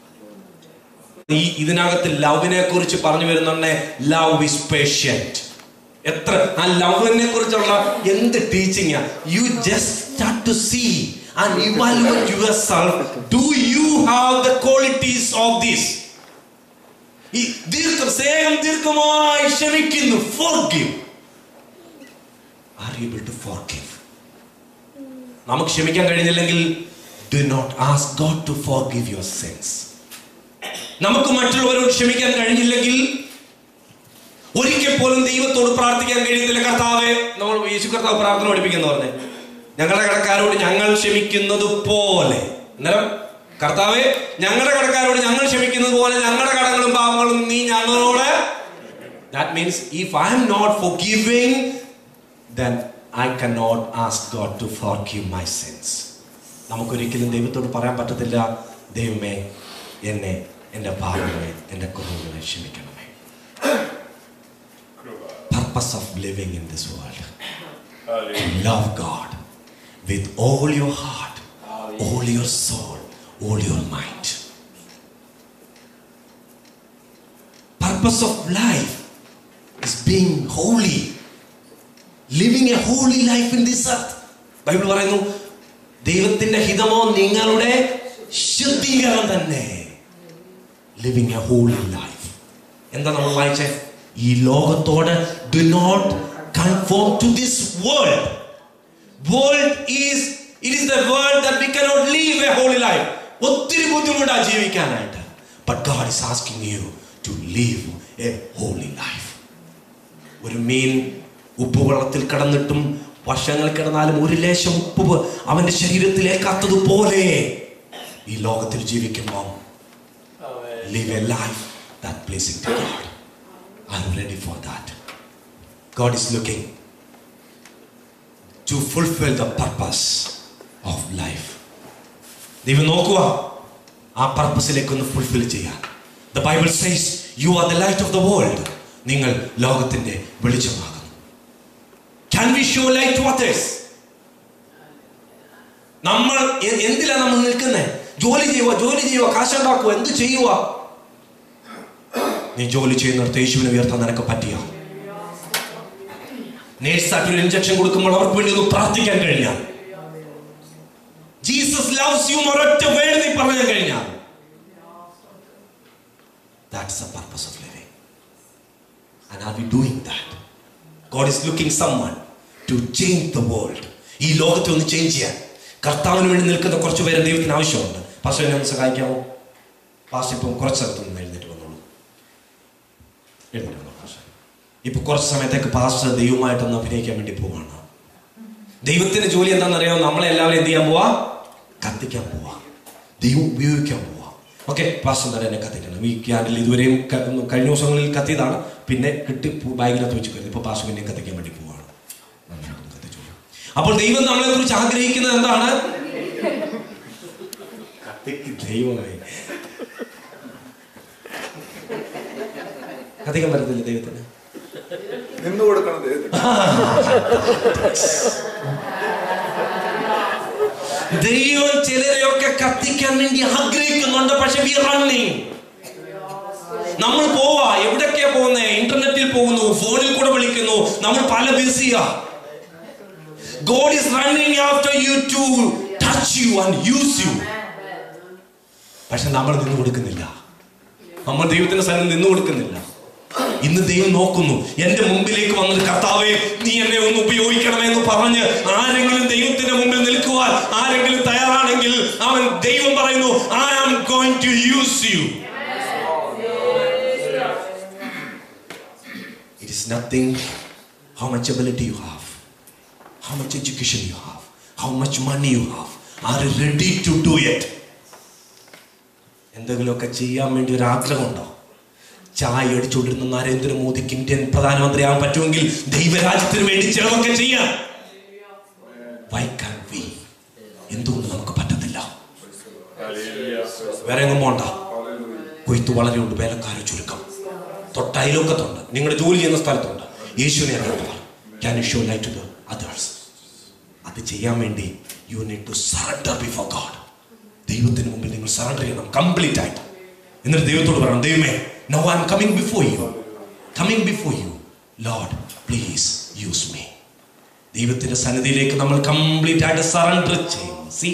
ഈ ഇതിനകത്ത് ലവിനെ കുറിച്ച് പറഞ്ഞു വരുന്നുണ്ടെ ലവ് ഈസ് പേഷ്യന്റ്. എത്ര ആ ലവിനെ കുറിച്ചുള്ള എന്ത് teaching! You just start to see and evaluate yourself. Do you have the qualities of this? ഈ ദീർഘം സ്നേഹം ദീർഘമായി ക്ഷമിക്കുന്നു. Forgive. Are you able to forgive? നമുക്ക് ക്ഷമിക്കാൻ കഴിഞ്ഞില്ലെങ്കിൽ do not ask God to forgive your sins. നമുക്ക് മറ്റുള്ളവരോട് ക്ഷമിക്കാൻ കഴിഞ്ഞില്ലെങ്കിൽ ഒരിക്കൽ പോലും ദൈവത്തോട് പ്രാർത്ഥിക്കാൻ കഴിയത്തില്ല. കർത്താവേ, നമ്മൾ യേശു കർത്താവ് പ്രാർത്ഥന പഠിപ്പിക്കുന്നു പറഞ്ഞേ, ഞങ്ങളുടെ കടക്കാരോട് ഞങ്ങൾ ക്ഷമിക്കുന്നത് പോലെ. അന്നേരം കർത്താവേ, ഞങ്ങളുടെ കടക്കാരോട് ഞങ്ങൾ ക്ഷമിക്കുന്നത് പോലെ ഞങ്ങളുടെ കടങ്ങളും പാപങ്ങളും നീ ഞങ്ങളോട്. That means if I am not forgiving, then I cannot ask God to forgive my sins. നമുക്കൊരിക്കലും ദൈവത്തോട് പറയാൻ പറ്റത്തില്ല, ദൈവമേ എന്നെ എൻ്റെ പാപങ്ങളെ എൻ്റെ കുറവുകളെ ക്ഷമിക്കണമേ. Purpose of living in this world, to love God with all your heart, all your soul, all your mind. Purpose of life is being holy, living a holy life in this earth. Bible പറയുന്നു, ദൈവത്തിന്റെ ഹിതമോ നിങ്ങളുടെ ശുദ്ധീകരണം തന്നെ. Living a holy life. എന്താ നമ്മൾ വായിച്ചേ? ഈ ലോകത്തോട് do not conform to this world. World is, it is the world that we cannot live a holy life. ഒത്തിരി ബുദ്ധിമുട്ടാ ജീവിക്കാനായിട്ട്. But God is asking you to live a holy life. ഒരു മീൻ ഉപ്പ് വെള്ളത്തിൽ കിടന്നിട്ടും വർഷങ്ങൾ കിടന്നാലും ഒരു ലേശം ഉപ്പ് അവന്റെ ശരീരത്തിലേക്കാത്തതുപോലെ ഈ ലോകത്തിൽ ജീവിക്കുമ്പോൾ live a life that pleasing to God. Are you ready for that? God is looking to fulfill the purpose of life. ദൈവം നോക്കുക ആ പർപ്പസിലേക്ക് ഒന്ന് ഫുൾഫിൽ ചെയ്യാൻ. The Bible says you are the light of the world. നിങ്ങൾ ലോകത്തിന്റെ വെളിച്ചമാകുന്നു. Can we show light to others? നമ്മൾ എന്തിലാണ് നമ്മൾ നിൽക്കുന്നത്? ജോലി ചെയ്യുക, ജോലി ചെയ്യുക, കാശുണ്ടാക്കുക, എന്ത് ചെയ്യുക? നീ ജോലി ചെയ്യുന്നിടത്ത് യേശുവിനെ ഉയർത്താൻ നിനക്ക് പറ്റിയ നേഴ്സായിട്ട് ഒരു ഇഞ്ചക്ഷൻ കൊടുക്കുമ്പോൾ അവർക്ക് വേണ്ടി ഒന്ന് പ്രാർത്ഥിക്കാൻ കഴിഞ്ഞാൽ, ജീസസ് ലവ്സ് യു ഒരൊറ്റ വേർഡ് നീ പറയാൻ കഴിഞ്ഞാൽ, that's the purpose of living. And are we doing that? God is looking someone to change the world. ഈ ലോകത്തെ ഒന്ന് ചേഞ്ച് ചെയ്യാൻ കർത്താവിന് വേണ്ടി നിൽക്കുന്ന കുറച്ച് പേരെ ദൈവത്തിന് ആവശ്യമുണ്ട്. പാസ്റ്റർ എന്നെ ഒന്ന് സഹായിക്കാമോ? പാസ്റ്റർ ഇപ്പം കുറച്ച് സ്ഥലത്തൊന്നും എഴുന്നേറ്റ് വന്നോളൂ. എഴുന്നേറ്റ് വന്നോ പാസ്റ്റർ. ഇപ്പൊ കുറച്ച് സമയത്തേക്ക് പാസ്റ്റർ ദൈവമായിട്ടൊന്ന് അഭിനയിക്കാൻ വേണ്ടി പോവാണ്. ദൈവത്തിന്റെ ജോലി എന്താണെന്നറിയാമോ? നമ്മളെ എല്ലാവരും എന്ത് ചെയ്യാൻ പോവാ? കത്തിക്കാൻ പോവാ, ദൈവം ഉപയോഗിക്കാൻ പോവാ. ഓക്കെ, പാസ്റ്റർ തന്നെ എന്നെ കത്തിക്കണം. ഈ ക്യാൻഡിൽ ഇതുവരെയും കഴിഞ്ഞ ദിവസങ്ങളിൽ കത്തിയതാണ്, പിന്നെ കിട്ടി ബാഗിനകത്ത് വെച്ച് കരുതി. ഇപ്പൊ പാസ്റ്റർ എന്നെ കത്തിക്കാൻ വേണ്ടി പോവാണ്. കത്തിച്ചു. അപ്പോൾ ദൈവം നമ്മളെ കുറിച്ച് ആഗ്രഹിക്കുന്നത് എന്താണ്? ദൈവമായി കത്തിക്കാൻ പറ്റത്തില്ല ദൈവത്തിന്. നിന്ന് കൊടുക്കണം ദൈവത്തിന്. ദൈവം ചിലരെയൊക്കെ കത്തിക്കാൻ വേണ്ടി ആഗ്രഹിക്കുന്നുണ്ട്. പക്ഷെ വി ആർ റണ്ണിങ്. നമ്മൾ പോവാ, എവിടൊക്കെയാ പോകുന്നേ? ഇന്റർനെറ്റിൽ പോകുന്നു, ഫോണിൽ കൂടെ വിളിക്കുന്നു, നമ്മൾ പല ബിസിയാ. God is running after you to touch you and use you. പക്ഷെ നമ്മൾ നിന്ന് കൊടുക്കുന്നില്ല. നമ്മൾ ദൈവത്തിന്റെ സ്ഥലം നിന്ന് കൊടുക്കുന്നില്ല. ഇന്ന് ദൈവം നോക്കുന്നു. എന്റെ മുമ്പിലേക്ക് വന്നത് കർത്താവേ നീ എന്നെ ഒന്ന് ഉപയോഗിക്കണമെന്ന് പറഞ്ഞ് ആരെങ്കിലും ദൈവത്തിന്റെ മുമ്പിൽ നിൽക്കുവാൻ ആരെങ്കിലും തയ്യാറാണെങ്കിൽ അവൻ ദൈവം പറയുന്നു, I am going to use you. It is nothing how much ability you have, how much education you have, how much money you have. Are you ready to do it? എന്തെങ്കിലുമൊക്കെ ചെയ്യാൻ വേണ്ടി ഒരു ആഗ്രഹമുണ്ടോ? ചായ അടിച്ചുകൊണ്ടിരുന്ന നരേന്ദ്രമോദിക്ക് ഇന്ത്യൻ പ്രധാനമന്ത്രിയാകാൻ പറ്റുമെങ്കിൽ ദൈവരാജ്യത്തിന് വേണ്ടി ചിലതൊക്കെ ചെയ്യാം. Why can't we? എന്തുകൊണ്ട് നമുക്ക് പറ്റത്തില്ല? വേറെ എങ്ങും പോണ്ട. കൊയ്ത്ത് വളരെയുണ്ട്, വേലക്കാരെ ചുരുക്കം. തൊട്ടയലൊക്കത്തുണ്ട്, നിങ്ങളുടെ ജോലി ചെയ്യുന്ന സ്ഥലത്തുണ്ട്. യേശുവിനെ അറിയാത്തവർ can you show light to the others? അത് ചെയ്യാൻ വേണ്ടി you need to surrender before God. ദൈവത്തിന് മുമ്പിൽ നിങ്ങൾ സറണ്ടർ ചെയ്യണം കംപ്ലീറ്റ് ആയിട്ട്. എന്നിട്ട് ദൈവത്തോട് പറയണം, ദൈവമേ, now I am coming before you, coming before you, Lord, please use me. ദൈവത്തിന്റെ സന്നിധിയിലേക്ക് നമ്മൾ കംപ്ലീറ്റ് ആയിട്ട് സറണ്ടർ ചെയ്യും. See,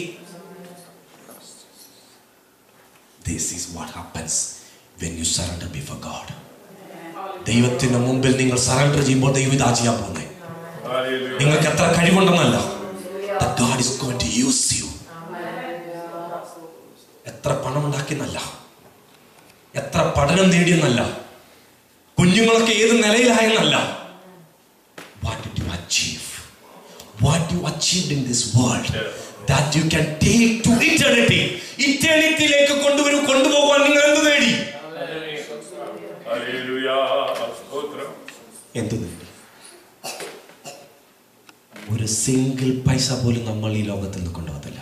this is what happens when you surrender before God. ദൈവത്തിന്റെ മുമ്പിൽ നിങ്ങൾ സറണ്ടർ ചെയ്യുമ്പോൾ ദൈവം ഇതാ ചെയ്യാൻ പോകുന്നത്. നിങ്ങൾക്ക് എത്ര കഴിവുണ്ടെന്നല്ല, that God is going to use you. എത്ര പണം ഉണ്ടാക്കിയെന്നല്ല, എത്ര പഠനം നേടിയെന്നല്ല, കുഞ്ഞുങ്ങളൊക്കെ ഏത് നിലയിലായെന്നല്ല. What did you achieve? What you achieved in this world that you can take to eternity. ഇറ്റേണിറ്റിയിലേക്ക് കൊണ്ടുവരും, കൊണ്ടുപോകാൻ നിങ്ങൾ എന്ത് നേടി? എന്ത് നേടി? ഒരു സിംഗിൾ പൈസ പോലും നമ്മൾ ഈ ലോകത്തിൽ നിന്ന് കൊണ്ടുപോകത്തില്ല.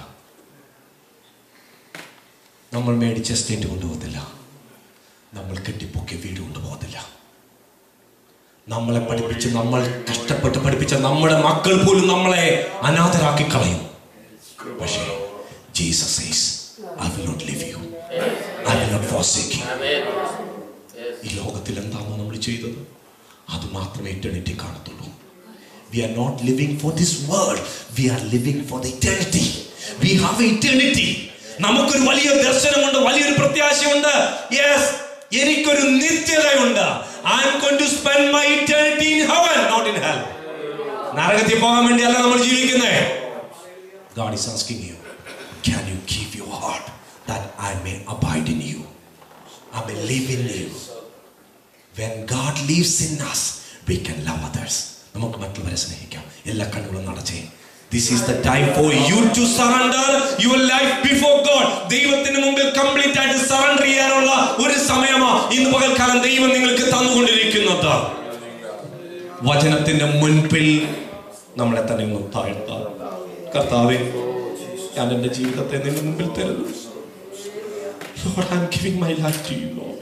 നമ്മൾ മേടിച്ച എസ്റ്റേറ്റ് കൊണ്ടുപോകത്തില്ല. നമ്മൾ കെട്ടിപ്പൊക്കിയ വീട് കൊണ്ടുപോകത്തില്ല. നമ്മളെ പഠിപ്പിച്ച് നമ്മൾ കഷ്ടപ്പെട്ട് പഠിപ്പിച്ച നമ്മുടെ മക്കൾ പോലും നമ്മളെ അനാഥരാക്കി കളയും. പക്ഷേ Jesus says, I will not leave you, I will not forsake you. ഈ ലോകത്തിൽ എന്താണോ നമ്മൾ ചെയ്തത് അത് മാത്രമേ eternity കാണത്തുള്ളൂ. We are not living for this world, we are living for the eternity. We have eternity. നമുക്കൊരു വലിയ ദർശനമുണ്ട്, വലിയൊരു പ്രത്യാശയുണ്ട്. യെസ്, എനിക്കൊരു നിത്യതയുണ്ട്. I am going to spend my eternity in heaven, not in hell. നരകത്തിൽ പോകാൻ വേണ്ടിയല്ല നമ്മൾ ജീവിക്കുന്നത്. God is asking you, can you keep your heart that I may abide in you, I may live in you. When God lives in us, we can love others. നമുക്ക് മറ്റുള്ളവരെ സ്നേഹിക്കാം. എല്ലാ കണ്ണുകളും നടച്ചേ. This is the time for you to surrender your life before God. ദൈവത്തിന് മുമ്പിൽ complete ആയിട്ട് surrender ചെയ്യാനുള്ള ഒരു സമയമാ ഇന്ന് പകൽക്കാലം ദൈവം നിങ്ങൾക്ക് തന്നുകൊണ്ടിരിക്കുന്നത്. വചനത്തിന്റെ മുൻപിൽ നമ്മളെ തന്നെ ഒന്ന് താഴ്ത്താം. കർത്താവേ, ഞാൻ എൻ്റെ ജീവിതത്തെ നിന്റെ മുമ്പിൽ തരുന്നു. Lord, I am giving my life to you, Lord.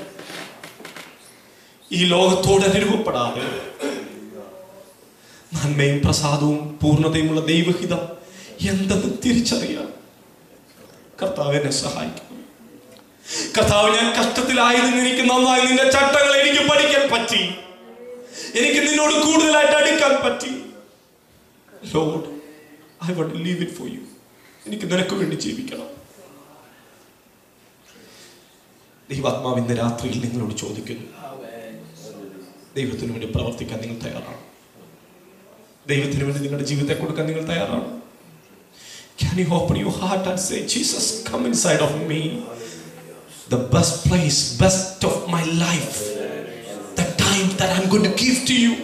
ഈ ലോകത്തോട് അനുരൂപപ്പെടാതെ നന്മയും പ്രസാദവും പൂർണ്ണതയുമുള്ള ദൈവഹിതം എന്തെന്ന് തിരിച്ചറിയാം. കർത്താവ് എന്നെ സഹായിക്കുന്നു. കർത്താവ്, ഞാൻ കഷ്ടത്തിലായിരുന്നു എനിക്ക് നന്നായി നിന്റെ ചട്ടങ്ങൾ എനിക്ക് പഠിക്കാൻ പറ്റി. എനിക്ക് നിന്നോട് കൂടുതലായിട്ട് അടുക്കാൻ പറ്റി. Lord, I want to live it for you. എനിക്ക് നിനക്ക് വേണ്ടി ജീവിക്കണം. ദൈവാത്മാവ് ഇന്ന് രാത്രിയിൽ നിങ്ങളോട് ചോദിക്കുന്നു, ദൈവത്തിന് വേണ്ടി പ്രവർത്തിക്കാൻ നിങ്ങൾ തയ്യാറാണ്? ദൈവത്തിന് വേണ്ടി നിങ്ങളുടെ ജീവിതത്തെ കൊടുക്കാൻ നിങ്ങൾ തയ്യാറാണ്? Can you open your heart and say, Jesus, come inside of me. The best place, best of my life, the time that I'm going to give to you.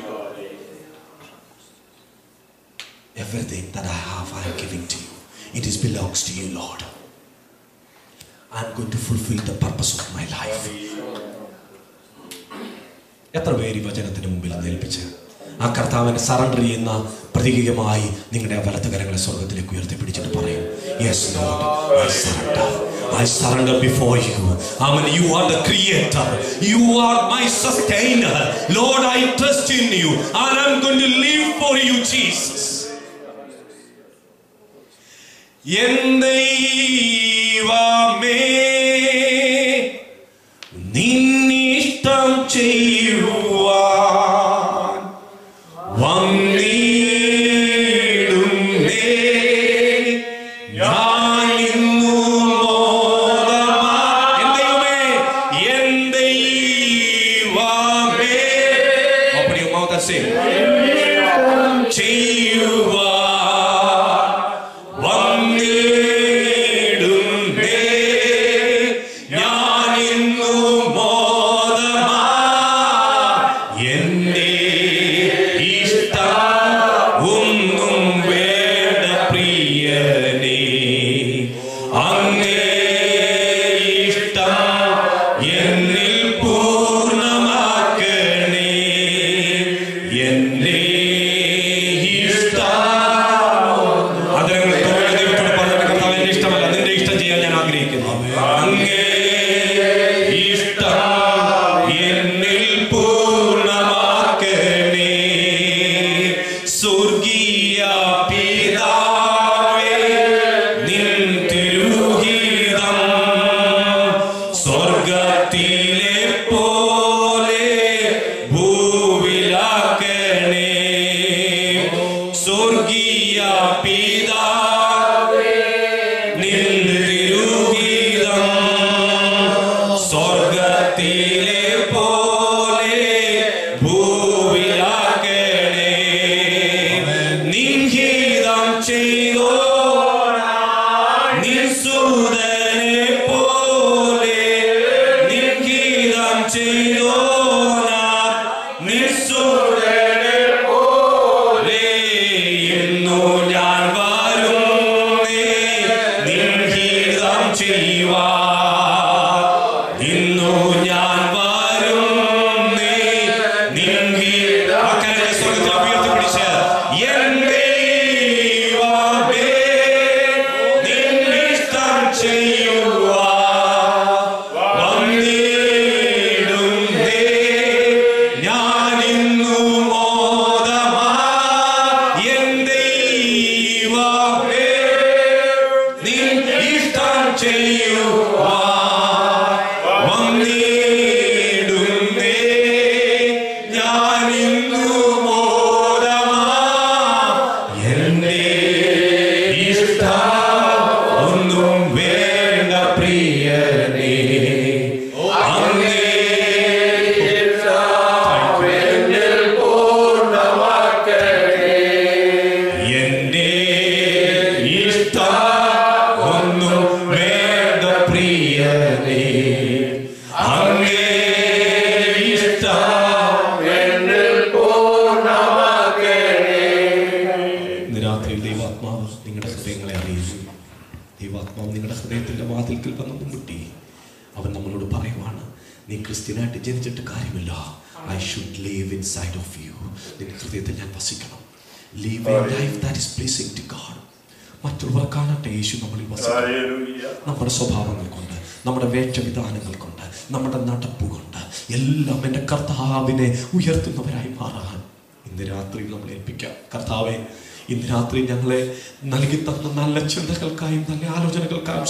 Everything that I have, I am giving to you. It is belongs to you, Lord. I'm going to fulfill the purpose of my life. എത്ര പേര് വചനത്തിന് മുമ്പിൽ ഏൽപ്പിച്ച് ആ കർത്താവിനെ surrender ചെയ്യുന്ന പ്രതീകമായി നിങ്ങളുടെ വലത്തുകരങ്ങളെ സ്വർഗത്തിലേക്ക് ഉയർത്തിപ്പിടിച്ചിട്ട് പറയും, Yes, Lord, I surrender. I surrender before you. Amen. You are the creator. You are my sustainer. Lord, I trust in you. And I'm going to live for you, Jesus. എൻ ദൈവമേ, നിന്നിഷ്ടം ചെയ്യുവാൻ വന്നിടുന്നേ ഞാൻ ഇന്നു മോദമാ. എൻ ദൈവമേ, എൻ ദൈവമേ, sing. ചെയ്യുവാ വന്നിടുന്നേ ഞാനിന്നു മോദമാ എന്നെ ഇഷ്ടം ഒന്നും വേണ്ട പ്രിയനേ അങ്ങേ ഇഷ്ടം എന്നിൽ പൂർണ്ണമാക്കണേ എന്നെ ക്രിസ്ത്യനായിട്ട് ജനിച്ചിട്ട് കാര്യമില്ല. I should live inside of you. നിന്റെ ഹൃദയത്തിൽ ഞാൻ വസിക്കണം. Live a life that is pleasing to God. മറ്റുള്ളവർ കാണട്ടെ യേശു നമ്മളിൽ വസിക്കണം. നമ്മുടെ സ്വഭാവങ്ങൾ കൊണ്ട്, നമ്മുടെ വേഷവിധാനങ്ങൾ കൊണ്ട്, നമ്മുടെ നടപ്പ് കൊണ്ട് എല്ലാം എൻ്റെ കർത്താവിനെ ഉയർത്തുന്നവരായി മാറാൻ ഇന്ന് രാത്രി നമ്മൾ ഏൽപ്പിക്കാം. കർത്താവെ, ഇന്ന് രാത്രി ഞങ്ങളെ നൽകി തന്ന നല്ല ചിന്തകൾക്കായും നല്ല ആലോചനകൾക്കായും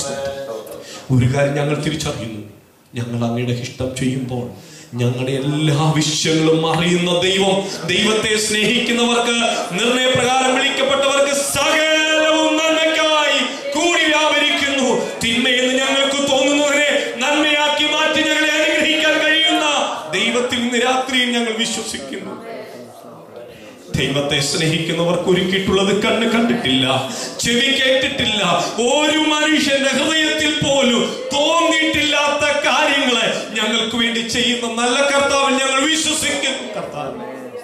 ഒരു കാര്യം ഞങ്ങൾ തിരിച്ചറിയുന്നു. ഞങ്ങൾ അങ്ങയുടെ ഇഷ്ടം ചെയ്യുമ്പോൾ ഞങ്ങളുടെ എല്ലാ വിഷയങ്ങളും അറിയുന്ന ദൈവം, ദൈവത്തെ സ്നേഹിക്കുന്നവർക്ക്, നിർണയപ്രകാരം വിളിക്കപ്പെട്ടവർക്ക് സകലവും നന്മയ്ക്കായി കൂടി വ്യാപരിക്കുന്നു. തിന്മയെന്ന് ഞങ്ങൾക്ക് തോന്നുന്നതിനെ നന്മയാക്കി മാറ്റി ഞങ്ങളെ അനുഗ്രഹിക്കാൻ കഴിയുന്ന ദൈവത്തിൽ ഇന്ന് രാത്രിയും ഞങ്ങൾ വിശ്വസിക്കുന്നു. ദൈവത്തെ സ്നേഹിക്കുന്നവർക്ക് ഒരുക്കിയിട്ടുള്ളത് കണ്ണ് കണ്ടിട്ടില്ല, ചെവി കേട്ടിട്ടില്ല, ഒരു മനുഷ്യന്റെ ഹൃദയത്തിൽ പോലും തോന്നിയിട്ടില്ലാത്ത കാര്യങ്ങളെ ഞങ്ങൾക്ക് വേണ്ടി ചെയ്യുന്ന നല്ല കർത്താവിൽ ഞങ്ങൾ വിശ്വസിക്കുന്നു. കർത്താവ്,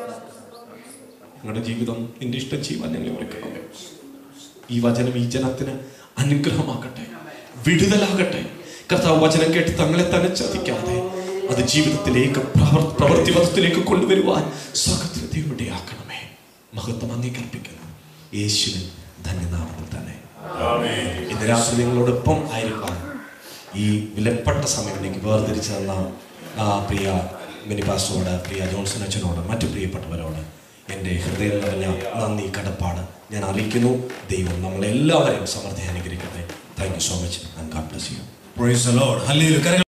ഞങ്ങളുടെ ജീവിതം നിന്റെ ഇഷ്ടം ചെയ്യുവാൻ ഞങ്ങളെ ഒരുക്കണം. ഈ വചനം ഈ ജനത്തിന് അനുഗ്രഹമാകട്ടെ, വിടുതലാകട്ടെ. കർത്താവ് വചനം കേട്ട് തങ്ങളെ തന്നെ ചതിക്കാതെ അത് ജീവിതത്തിലേക്ക്, പ്രവൃത്തി പദത്തിലേക്ക് കൊണ്ടുവരുവാൻ സകലതയുടെ ആക്കണമേ. മഹത്വം അംഗീകരിപ്പിക്കുന്നു യേശുവിൻ ധന്യനാമത്തിൽ തന്നെ. ഇന്ന് രാത്രി നിങ്ങളോടൊപ്പം ആയിരിക്കാൻ ഈ വിലപ്പെട്ട സമയം എനിക്ക് വേർതിരിച്ചു തന്ന പ്രിയ മിനിപാസ്റ്ററോട്, പ്രിയ ജോൺസൺ അച്ഛനോട്, മറ്റു പ്രിയപ്പെട്ടവരോട് എൻ്റെ ഹൃദയം നിറഞ്ഞ നന്ദി, കടപ്പാട് ഞാൻ അറിയിക്കുന്നു. ദൈവം നമ്മളെല്ലാവരെയും സമൃദ്ധി അനുഗ്രഹിക്കട്ടെ. Thank you so much and God bless you. Praise the Lord. Hallelujah.